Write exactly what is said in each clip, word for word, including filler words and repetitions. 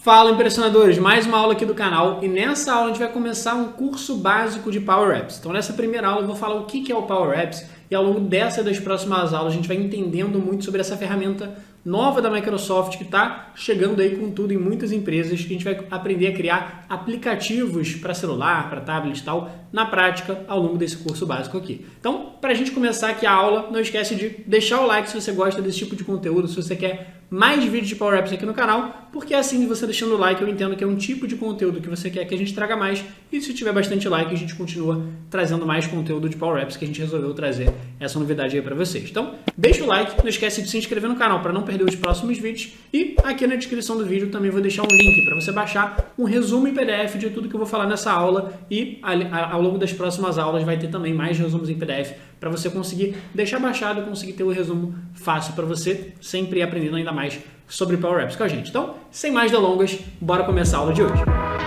Fala, impressionadores! Mais uma aula aqui do canal e nessa aula a gente vai começar um curso básico de Power Apps. Então nessa primeira aula eu vou falar o que é o Power Apps e ao longo dessa e das próximas aulas a gente vai entendendo muito sobre essa ferramenta nova da Microsoft que está chegando aí com tudo em muitas empresas. A gente vai aprender a criar aplicativos para celular, para tablet e tal, na prática ao longo desse curso básico aqui. Então, para a gente começar aqui a aula, não esquece de deixar o like se você gosta desse tipo de conteúdo, se você quer mais vídeos de Power Apps aqui no canal, porque assim você deixando o like eu entendo que é um tipo de conteúdo que você quer que a gente traga mais e se tiver bastante like a gente continua trazendo mais conteúdo de Power Apps que a gente resolveu trazer essa novidade aí para vocês. Então, deixa o like, não esquece de se inscrever no canal para não perder os próximos vídeos e aqui na descrição do vídeo também vou deixar um link para você baixar um resumo em P D F de tudo que eu vou falar nessa aula e ao longo das próximas aulas vai ter também mais resumos em P D F para você conseguir deixar baixado e conseguir ter o resumo fácil para você sempre ir aprendendo ainda mais sobre Power Apps com a gente. Então, sem mais delongas, bora começar a aula de hoje.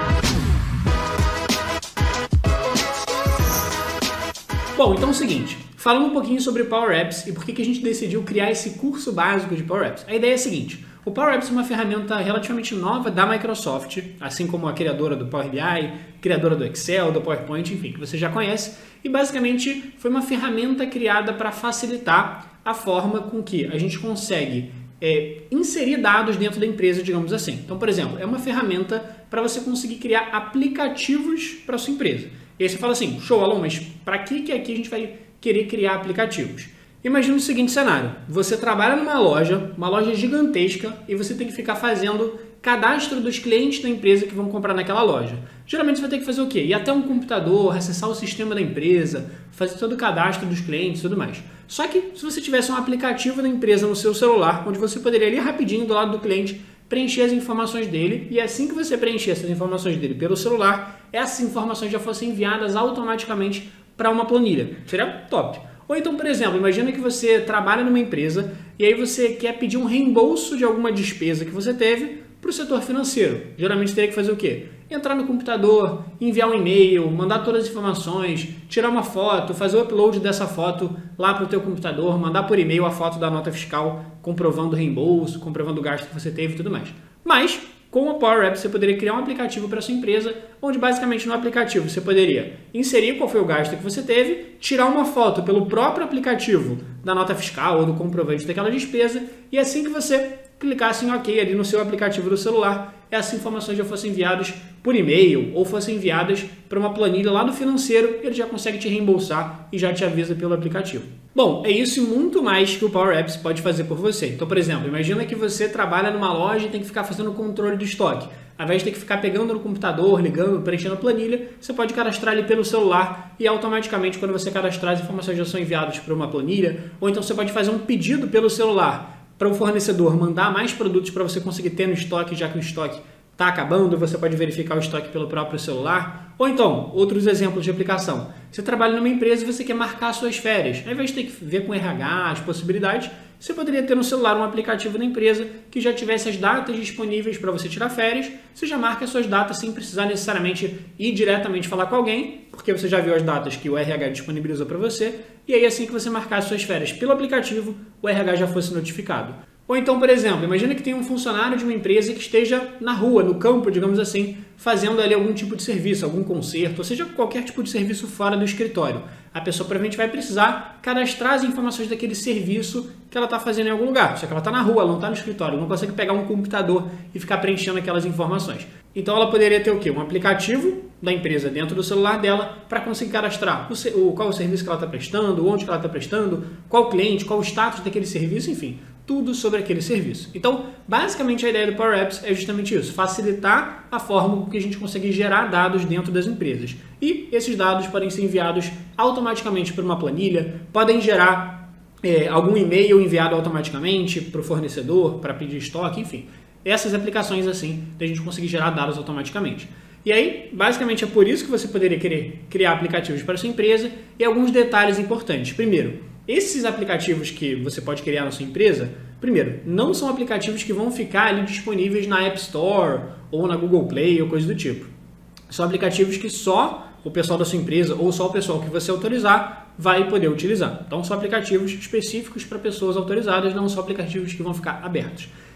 Bom, então é o seguinte, falando um pouquinho sobre Power Apps e por que a gente decidiu criar esse curso básico de Power Apps. A ideia é a seguinte, o Power Apps é uma ferramenta relativamente nova da Microsoft, assim como a criadora do Power B I, criadora do Excel, do PowerPoint, enfim, que você já conhece, e basicamente foi uma ferramenta criada para facilitar a forma com que a gente consegue é, inserir dados dentro da empresa, digamos assim. Então, por exemplo, é uma ferramenta para você conseguir criar aplicativos para a sua empresa. E aí você fala assim, show, Alon, mas para que, que aqui a gente vai querer criar aplicativos? Imagina o seguinte cenário, você trabalha numa loja, uma loja gigantesca, e você tem que ficar fazendo cadastro dos clientes da empresa que vão comprar naquela loja. Geralmente você vai ter que fazer o quê? Ir até um computador, acessar o sistema da empresa, fazer todo o cadastro dos clientes e tudo mais. Só que se você tivesse um aplicativo da empresa no seu celular, onde você poderia ali rapidinho do lado do cliente, preencher as informações dele, e assim que você preencher essas informações dele pelo celular, essas informações já fossem enviadas automaticamente para uma planilha. Seria top. Ou então, por exemplo, imagina que você trabalha numa empresa e aí você quer pedir um reembolso de alguma despesa que você teve para o setor financeiro. Geralmente você teria que fazer o quê? Entrar no computador, enviar um e-mail, mandar todas as informações, tirar uma foto, fazer o upload dessa foto lá para o teu computador, mandar por e-mail a foto da nota fiscal comprovando o reembolso, comprovando o gasto que você teve e tudo mais. Mas, com o Power Apps, você poderia criar um aplicativo para sua empresa, onde basicamente no aplicativo você poderia inserir qual foi o gasto que você teve, tirar uma foto pelo próprio aplicativo da nota fiscal ou do comprovante daquela despesa, e assim que você clicasse em OK ali no seu aplicativo do celular, essas informações já fossem enviadas por e-mail ou fossem enviadas para uma planilha lá do financeiro, ele já consegue te reembolsar e já te avisa pelo aplicativo. Bom, é isso e muito mais que o Power Apps pode fazer por você. Então, por exemplo, imagina que você trabalha numa loja e tem que ficar fazendo o controle do estoque. Ao invés de ter que ficar pegando no computador, ligando, preenchendo a planilha, você pode cadastrar ali pelo celular e automaticamente quando você cadastrar as informações já são enviadas para uma planilha, ou então você pode fazer um pedido pelo celular para o fornecedor mandar mais produtos para você conseguir ter no estoque, já que o estoque está acabando, você pode verificar o estoque pelo próprio celular. Ou então, outros exemplos de aplicação. Você trabalha numa empresa e você quer marcar suas férias. Ao invés de ter que ver com R H as possibilidades, você poderia ter no celular um aplicativo da empresa que já tivesse as datas disponíveis para você tirar férias. Você já marca as suas datas sem precisar necessariamente ir diretamente falar com alguém, porque você já viu as datas que o R H disponibilizou para você. E aí assim que você marcar as suas férias pelo aplicativo, o R H já fosse notificado. Ou então, por exemplo, imagina que tem um funcionário de uma empresa que esteja na rua, no campo, digamos assim, fazendo ali algum tipo de serviço, algum conserto, ou seja, qualquer tipo de serviço fora do escritório. A pessoa provavelmente vai precisar cadastrar as informações daquele serviço que ela está fazendo em algum lugar. Só que ela está na rua, ela não está no escritório, não consegue pegar um computador e ficar preenchendo aquelas informações. Então ela poderia ter o quê? Um aplicativo da empresa dentro do celular dela para conseguir cadastrar o, o, qual o serviço que ela está prestando, onde que ela está prestando, qual o cliente, qual o status daquele serviço, enfim. Tudo sobre aquele serviço. Então, basicamente a ideia do Power Apps é justamente isso, facilitar a forma com que a gente consegue gerar dados dentro das empresas. E esses dados podem ser enviados automaticamente por uma planilha, podem gerar é, algum e-mail enviado automaticamente para o fornecedor, para pedir estoque, enfim. Essas aplicações assim, da gente conseguir gerar dados automaticamente. E aí, basicamente é por isso que você poderia querer criar aplicativos para a sua empresa e alguns detalhes importantes. Primeiro, esses aplicativos que você pode criar na sua empresa, primeiro, não são aplicativos que vão ficar ali disponíveis na App Store ou na Google Play ou coisa do tipo. São aplicativos que só o pessoal da sua empresa ou só o pessoal que você autorizar vai poder utilizar. Então, são aplicativos específicos para pessoas autorizadas, não são aplicativos que vão ficar abertos.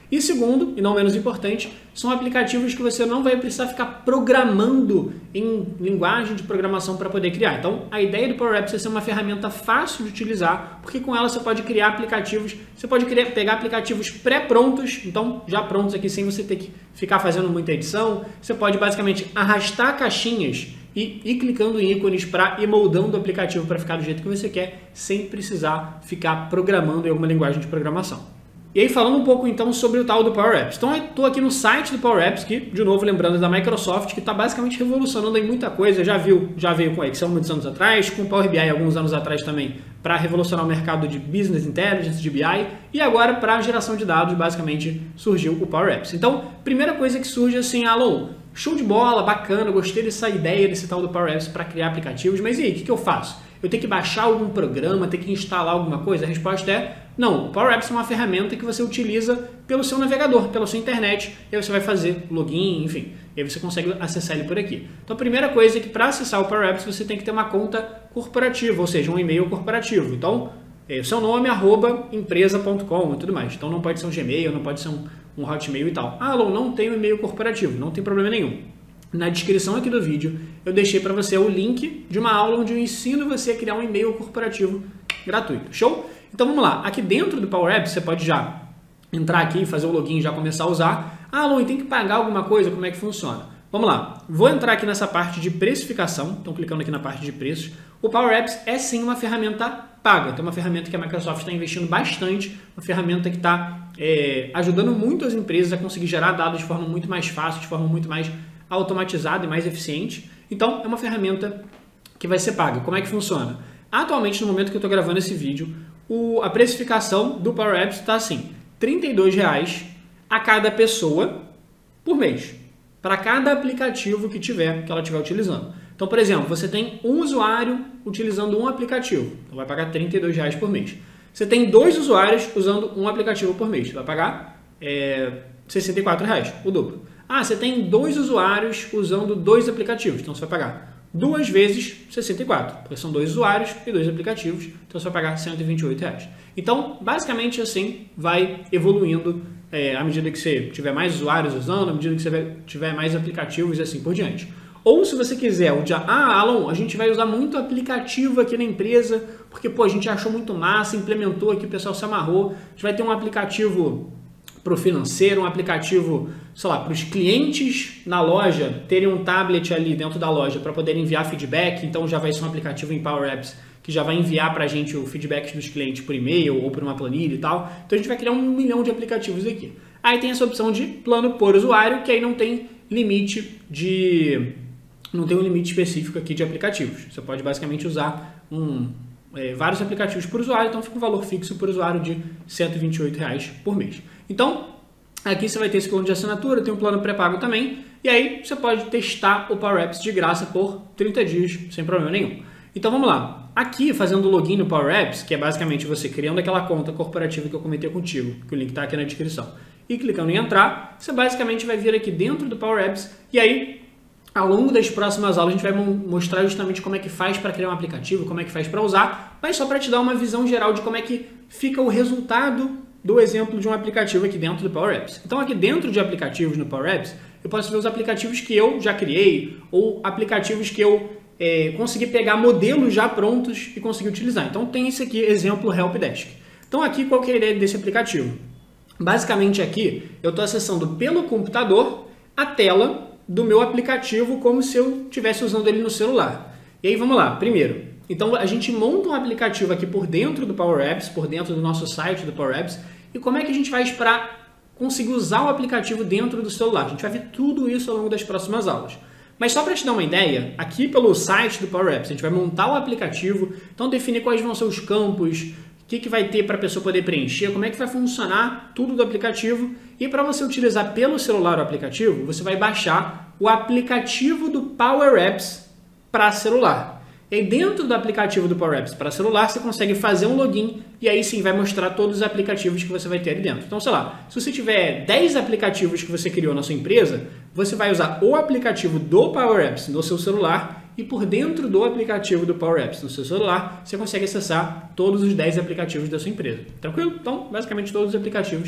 E segundo, e não menos importante, são aplicativos que você não vai precisar ficar programando em linguagem de programação para poder criar. Então, a ideia do Power Apps é ser uma ferramenta fácil de utilizar, porque com ela você pode criar aplicativos, você pode criar, pegar aplicativos pré-prontos, então já prontos aqui sem você ter que ficar fazendo muita edição. Você pode basicamente arrastar caixinhas e ir clicando em ícones para ir moldando o aplicativo para ficar do jeito que você quer, sem precisar ficar programando em alguma linguagem de programação. E aí falando um pouco então sobre o tal do Power Apps. Então eu estou aqui no site do Power Apps, que de novo lembrando da Microsoft, que está basicamente revolucionando aí muita coisa. Já viu, já veio com Excel muitos anos atrás, com o Power B I alguns anos atrás também, para revolucionar o mercado de Business Intelligence, de B I, e agora para a geração de dados basicamente surgiu o Power Apps. Então, primeira coisa que surge assim, alô, show de bola, bacana, gostei dessa ideia desse tal do Power Apps para criar aplicativos, mas e aí, o que, que eu faço? Eu tenho que baixar algum programa, tenho que instalar alguma coisa? A resposta é não. O Power Apps é uma ferramenta que você utiliza pelo seu navegador, pela sua internet, e aí você vai fazer login, enfim, e aí você consegue acessar ele por aqui. Então a primeira coisa é que para acessar o Power Apps você tem que ter uma conta corporativa, ou seja, um e-mail corporativo. Então, é, o seu nome, arroba empresa ponto com e tudo mais. Então não pode ser um Gmail, não pode ser um, um Hotmail e tal. Ah, Alô, não tenho e-mail corporativo, não tem problema nenhum. Na descrição aqui do vídeo, eu deixei para você o link de uma aula onde eu ensino você a criar um e-mail corporativo gratuito. Show? Então vamos lá. Aqui dentro do Power Apps, você pode já entrar aqui, fazer o login e já começar a usar. Ah, Alô, tem que pagar alguma coisa? Como é que funciona? Vamos lá. Vou entrar aqui nessa parte de precificação. Então, clicando aqui na parte de preços. O Power Apps é sim uma ferramenta paga. Então, uma ferramenta que a Microsoft está investindo bastante. Uma ferramenta que está é, ajudando muito as empresas a conseguir gerar dados de forma muito mais fácil, de forma muito mais automatizada e mais eficiente. Então, é uma ferramenta que vai ser paga. Como é que funciona? Atualmente, no momento que eu estou gravando esse vídeo, o, a precificação do Power Apps está assim, trinta e dois reais a cada pessoa por mês, para cada aplicativo que tiver, que ela estiver utilizando. Então, por exemplo, você tem um usuário utilizando um aplicativo, então vai pagar trinta e dois reais por mês. Você tem dois usuários usando um aplicativo por mês, vai pagar é, sessenta e quatro reais, o duplo. Ah, você tem dois usuários usando dois aplicativos, então você vai pagar duas vezes sessenta e quatro, porque são dois usuários e dois aplicativos, então você vai pagar cento e vinte e oito reais. Então, basicamente assim, vai evoluindo é, à medida que você tiver mais usuários usando, à medida que você tiver mais aplicativos e assim por diante. Ou se você quiser, o dia, ah, Alan, a gente vai usar muito aplicativo aqui na empresa, porque pô, a gente achou muito massa, implementou aqui, o pessoal se amarrou, a gente vai ter um aplicativo para o financeiro, um aplicativo, sei lá, para os clientes na loja terem um tablet ali dentro da loja para poder enviar feedback, então já vai ser um aplicativo em Power Apps que já vai enviar para a gente o feedback dos clientes por e-mail ou por uma planilha e tal. Então a gente vai criar um milhão de aplicativos aqui. Aí tem essa opção de plano por usuário, que aí não tem limite de... não tem um limite específico aqui de aplicativos. Você pode basicamente usar um, é, vários aplicativos por usuário, então fica um valor fixo por usuário de cento e vinte e oito reais por mês. Então, aqui você vai ter esse plano de assinatura, tem um plano pré-pago também, e aí você pode testar o Power Apps de graça por trinta dias, sem problema nenhum. Então vamos lá. Aqui, fazendo o login no Power Apps, que é basicamente você criando aquela conta corporativa que eu comentei contigo, que o link está aqui na descrição, e clicando em entrar, você basicamente vai vir aqui dentro do Power Apps, e aí, ao longo das próximas aulas, a gente vai mostrar justamente como é que faz para criar um aplicativo, como é que faz para usar, mas só para te dar uma visão geral de como é que fica o resultado do exemplo de um aplicativo aqui dentro do Power Apps. Então aqui dentro de aplicativos no Power Apps, eu posso ver os aplicativos que eu já criei ou aplicativos que eu é, consegui pegar modelos já prontos e consegui utilizar. Então tem esse aqui, exemplo Helpdesk. Então aqui qual que é a ideia desse aplicativo? Basicamente aqui eu estou acessando pelo computador a tela do meu aplicativo como se eu estivesse usando ele no celular. E aí vamos lá, primeiro. Então a gente monta um aplicativo aqui por dentro do Power Apps, por dentro do nosso site do Power Apps, e como é que a gente faz para conseguir usar o aplicativo dentro do celular? A gente vai ver tudo isso ao longo das próximas aulas. Mas só para te dar uma ideia, aqui pelo site do Power Apps, a gente vai montar o aplicativo, então definir quais vão ser os campos, o que, que vai ter para a pessoa poder preencher, como é que vai funcionar tudo do aplicativo. E para você utilizar pelo celular o aplicativo, você vai baixar o aplicativo do Power Apps para celular. E aí dentro do aplicativo do Power Apps para celular, você consegue fazer um login e aí sim vai mostrar todos os aplicativos que você vai ter ali dentro. Então, sei lá, se você tiver dez aplicativos que você criou na sua empresa, você vai usar o aplicativo do Power Apps no seu celular e por dentro do aplicativo do Power Apps no seu celular, você consegue acessar todos os dez aplicativos da sua empresa. Tranquilo? Então, basicamente todos os aplicativos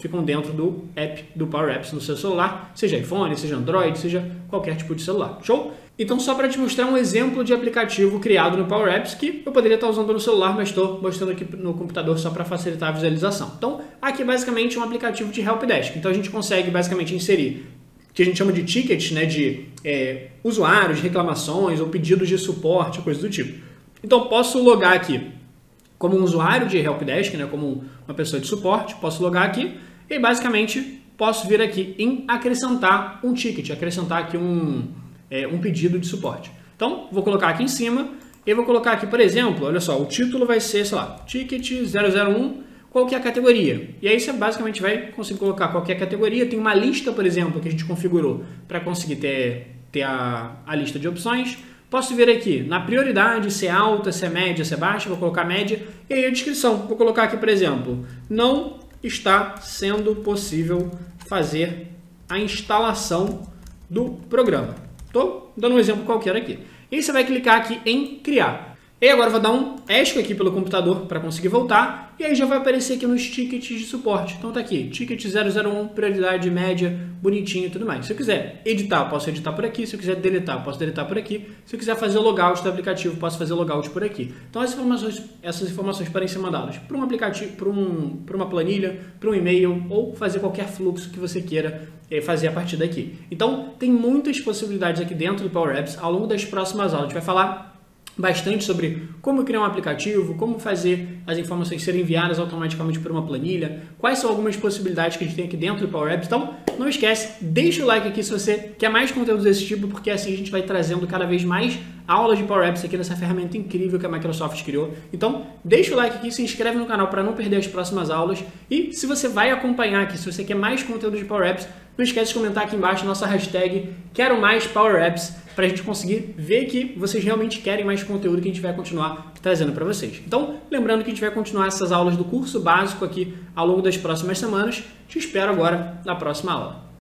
ficam dentro do app do Power Apps no seu celular, seja iPhone, seja Android, seja qualquer tipo de celular. Show? Então, só para te mostrar um exemplo de aplicativo criado no Power Apps que eu poderia estar usando no celular, mas estou mostrando aqui no computador só para facilitar a visualização. Então, aqui é basicamente um aplicativo de helpdesk. Então, a gente consegue basicamente inserir o que a gente chama de tickets, né, de é, usuários, reclamações ou pedidos de suporte, coisas do tipo. Então, posso logar aqui como um usuário de helpdesk, né, como uma pessoa de suporte, posso logar aqui e basicamente posso vir aqui em acrescentar um ticket, acrescentar aqui um... É, um pedido de suporte. Então, vou colocar aqui em cima e vou colocar aqui, por exemplo, olha só, o título vai ser, sei lá, Ticket zero zero um, qual que é a categoria. E aí você basicamente vai conseguir colocar qualquer categoria. Tem uma lista, por exemplo, que a gente configurou para conseguir ter, ter a, a lista de opções. Posso vir aqui na prioridade, se é alta, se é média, se é baixa, vou colocar média. E aí a descrição, vou colocar aqui, por exemplo, não está sendo possível fazer a instalação do programa. Estou dando um exemplo qualquer aqui. E aí você vai clicar aqui em criar. E agora eu vou dar um ESC aqui pelo computador para conseguir voltar. E aí já vai aparecer aqui nos tickets de suporte. Então tá aqui, ticket zero zero um, prioridade média, bonitinho e tudo mais. Se eu quiser editar, eu posso editar por aqui. Se eu quiser deletar, eu posso deletar por aqui. Se eu quiser fazer o logout do aplicativo, eu posso fazer o logout por aqui. Então essas informações, essas informações podem ser mandadas para um aplicativo, para um, para uma planilha, para um e-mail ou fazer qualquer fluxo que você queira fazer a partir daqui. Então tem muitas possibilidades aqui dentro do Power Apps. Ao longo das próximas aulas a gente vai falar bastante sobre como criar um aplicativo, como fazer as informações serem enviadas automaticamente por uma planilha, quais são algumas possibilidades que a gente tem aqui dentro do Power Apps. Então, não esquece, deixa o like aqui se você quer mais conteúdo desse tipo, porque assim a gente vai trazendo cada vez mais aulas de Power Apps aqui nessa ferramenta incrível que a Microsoft criou. Então, deixa o like aqui, se inscreve no canal para não perder as próximas aulas. E se você vai acompanhar aqui, se você quer mais conteúdo de Power Apps, não esquece de comentar aqui embaixo nossa hashtag Quero Mais Power Apps, para a gente conseguir ver que vocês realmente querem mais conteúdo que a gente vai continuar trazendo para vocês. Então, lembrando que a gente vai continuar essas aulas do curso básico aqui ao longo das próximas semanas. Te espero agora na próxima aula.